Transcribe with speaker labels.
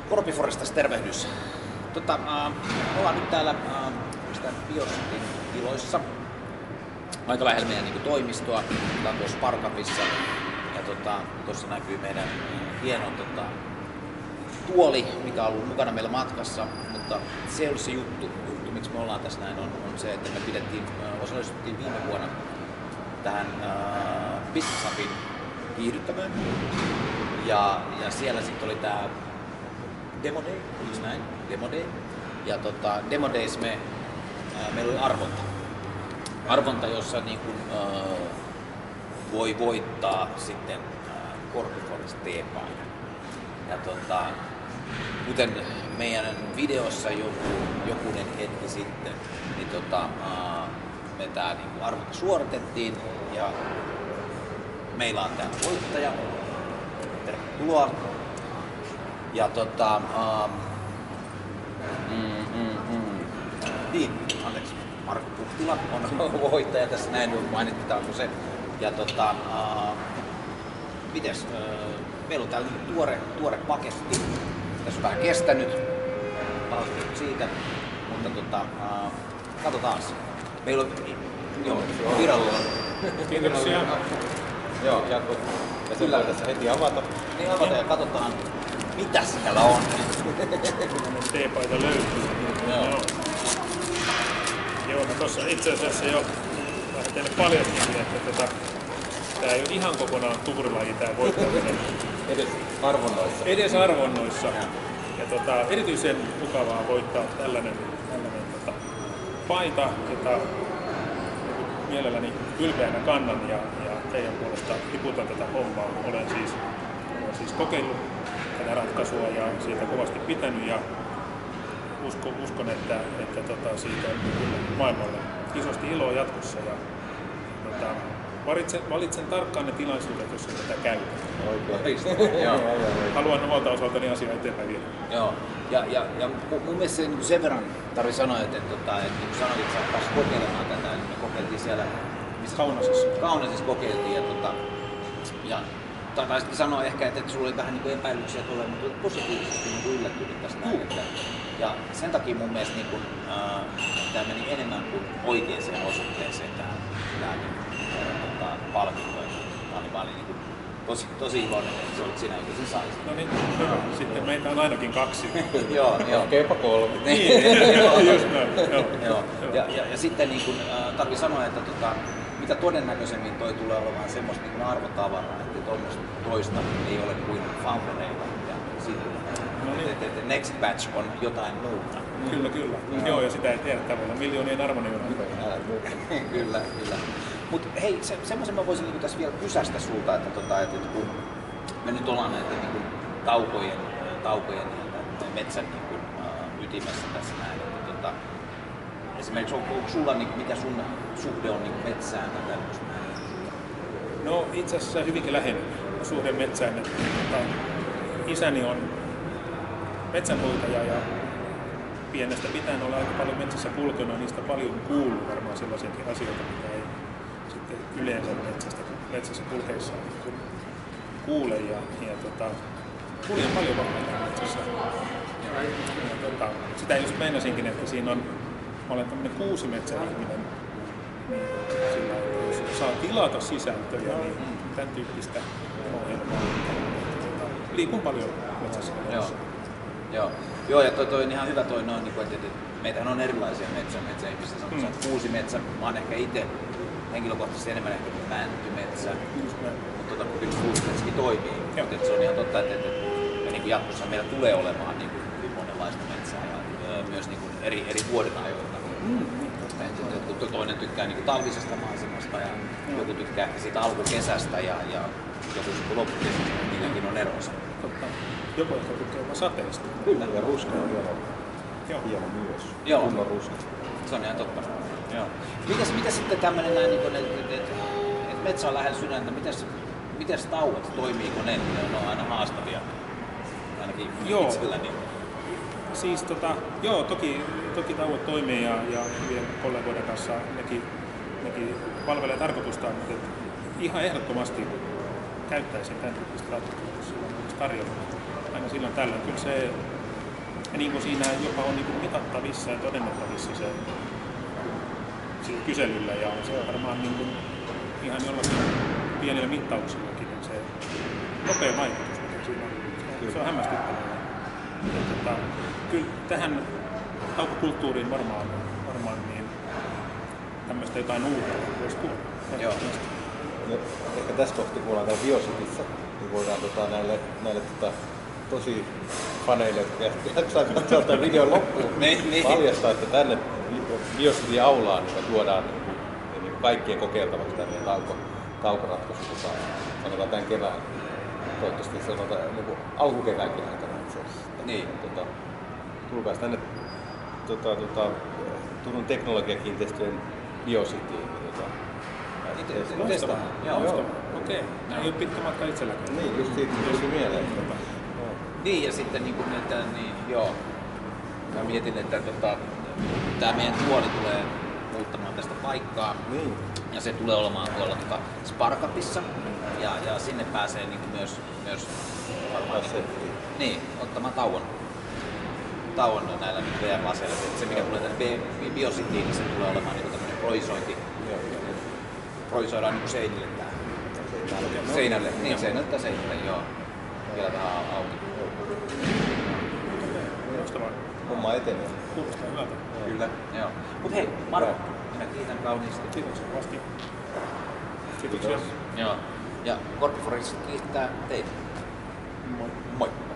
Speaker 1: Korpiforestas tervehdys. Ollaan nyt täällä Biosetin tiloissa. Aika lähellä meidän toimistoa. Ollaan tuossa Parkapissa. Ja tuossa näkyy meidän hieno tuoli, mikä on ollut mukana meillä matkassa. Mutta se ei ollut se juttu miksi me ollaan tässä näin, on se, että me osallistuttiin viime vuonna tähän Business Hubin kiihdyttämään. Ja siellä sitten oli tää Demo Day, oliko näin? Demo Day. Ja Demo Days meillä oli arvonta, jossa niin kun, voi voittaa sitten Korpiforest teepaidan. Ja kuten meidän videossa jokunen hetki sitten, niin me tää niin arvonta suoritettiin ja meillä on täällä voittaja. Tervetuloa. Ja niin, anteeksi, Marko Puhtila on voittaja tässä, näin mainitetaanko se. Ja mites, meillä on täällä tuore paketti, tässä on vähän kestänyt, pahoittelut siitä, mutta katsotaan. Meillä on virallinen.
Speaker 2: Kiitoksia.
Speaker 3: Joo, ja se voi tässä heti avata.
Speaker 1: Niin avata ja katsotaan, mitä siellä on.
Speaker 2: Teepaita löytyy. Joo, no tossa itse asiassa jo vähän teille paljastin, että tää ei ole ihan kokonaan tuurilaji tää voittaminen.
Speaker 3: Edes
Speaker 2: arvonnoissa. Ja erityisen mukavaa voittaa tällainen paita, jota mielelläni ylpeänä kannan ja teidän puolesta tiputan tätä hommaa. Olen siis kokeillut tätä ratkaisua ja siitä kovasti pitänyt ja uskon että siitä on maailmalle isosti iloa jatkossa. Ja, valitsen tarkkaan ne tilaisuudet, joissa tätä käytetään. Haluan omalta osaltani asiaa eteenpäin viedä.
Speaker 1: Joo. Ja mun mielestä sen verran tarvii sanoa, että niin kuin sanoit, että sä pääsit kokeilemaan tätä, niin me kokeiltiin siellä Kaunasissa kokeiltiin ja taisikin sanoa ehkä, että sulla oli vähän niin epäilyksiä tuolla, mutta positiivisesti niin yllättynyt tästä näin. Ja sen takia mun mielestä niin tämä meni enemmän kuin oikeaan osoitteeseen tämä palkinto. Mä olin niin tosi iloinen, että se olit sinä, joka sen saisi.
Speaker 2: No niin, sitten meitä on ainakin 2.
Speaker 1: Joo.
Speaker 3: Okeipa 3.
Speaker 2: Niin, just näin.
Speaker 1: Joo. Ja sitten niin tarvii sanoa, että mitä todennäköisemmin toi tulee olemaan semmoista niin arvotavaraa, että tuommoista toista ei ole kuin Foundereilla ja Silvillä.
Speaker 2: No niin.
Speaker 1: Että next batch on jotain muuta.
Speaker 2: Kyllä. Joo, ja sitä ei tiedä tavalla. Miljoonien arvonioina.
Speaker 1: Kyllä. Mutta hei, semmoisen mä voisin tässä vielä kysästä sulta, että kun me nyt ollaan näiden niin taukojen ja metsän ytimessä tässä näin, että esimerkiksi onko sulla, mikä sun suhde on metsään tai tämmöistä?
Speaker 2: No itse asiassa hyvinkin läheinen suhde metsään. Että, isäni on metsänhoitaja ja pienestä pitäen olla aika paljon metsässä kulkenut ja niistä paljon kuuluu varmaan sellaisiakin asioita, mitä ei sitten yleensä metsässä kulkeessa kuule. Kuljen paljon varmaan metsässä. Sitä just meinasinkin, että siinä on, mä olen tämmöinen kuusimetsäihminen, niin sillä, että jos saa tilata sisältöjä, niin tämän tyyppistä ohjelmaa. Liikun paljon metsässä.
Speaker 1: Joo, ja toi on ihan hyvä toi noin, että meitähän on erilaisia metsäihmisiä. Kuusi metsä, mä oon ehkä itse henkilökohtaisesti enemmän ehkä mäntymetsä, mutta kyllä kuusimetsäkin toimii. Mutta se on ihan totta, että niin jatkossa meillä tulee olemaan niin hyvin monenlaista metsää ja myös niin eri vuodenajoilta. Toinen tykkää niin talvisesta maisemasta ja joku tykkää ehkä siitä alkukesästä ja joku loppukesästä, niilläkin on eronsa.
Speaker 2: Joku ehkä tykkää jopa sateesta.
Speaker 1: Kyllä.
Speaker 3: Ja ruska on hieno myös.
Speaker 1: Joo.
Speaker 3: Kunnon ruska.
Speaker 1: Se on ihan totta. Joo. Mitä sitten tämmöinen näin, että metsä on lähellä sydäntä, mites tauot, toimiiko ne? Ne on aina haastavia, ainakin itselläni.
Speaker 2: Siis toki tauot toimii ja vielä kollegoiden kanssa nekin palvelee tarkoitustaan, mutta ihan ehdottomasti käyttäisin tämän tyyppistä ratkaisua, jos sillä on tarjolla. Aina silloin tällöin. Kyllä se Ja niin kuin siinä jopa on niin kuin mitattavissa ja todennettavissa se sillä kyselyllä ja on se varmaan niin kuin ihan jollakin pienillä mittauksillakin niin se nopea vaikutus, mikä siinä on. Se on hämmästyttävää. Kyllä tähän taukokulttuuriin varmaan niin tämmöistä jotain uutta voisi tuoda.
Speaker 1: Joo.
Speaker 3: No, ehkä tässä kohtaa, kun ollaan täällä Biocityssä, niin voidaan näille tosi faneille, jotka jaksaa katsoa tämän videon loppuun, paljastaa, että tänne Biocity-aulaan niin tuodaan niin kaikkien kokeiltavaksi tämä meidän taukoratkaisu, sanotaan tämän kevään. Toivottavasti sanotaan niin alkukeväänkin aikana itse asiassa.
Speaker 1: Niin.
Speaker 3: Tulkaas tänne Turun teknologiakiinteistöjen Biocityin.
Speaker 1: Testataan.
Speaker 2: Joo. Okei. Ei ole pitkä matka itselläkään.
Speaker 3: Niin, just siitä tuli mieleen.
Speaker 1: Niin, ja sitten niin kuin näitä, niin joo. Mä mietin, että tämä meidän tuoli tulee muuttamaan tästä paikkaa.
Speaker 3: Niin.
Speaker 1: Ja se tulee olemaan tuolla Sparkatissa. Ja sinne pääsee niin kuin myös varmaan niin, ottamaan tauon näillä niin VR-laseilla. Se mikä tulee tänne Biocityyn, niin se tulee olemaan niin tämmöinen projisointi. Projisoidaan niin seinille tää. Seinälle. Niin, seinältä seinälle, joo. Vielä vähän auki.
Speaker 2: Loistavaa.
Speaker 3: Homma etenee.
Speaker 2: Kuulostaa hyvältä.
Speaker 1: Kyllä, joo. Mut hei, Marko, minä kiitän kauniisti.
Speaker 2: Kiitoksia kovasti. Kiitoksia.
Speaker 1: Joo. Ja Corpiforix kiittää teitä.
Speaker 2: Moi.
Speaker 1: Moi.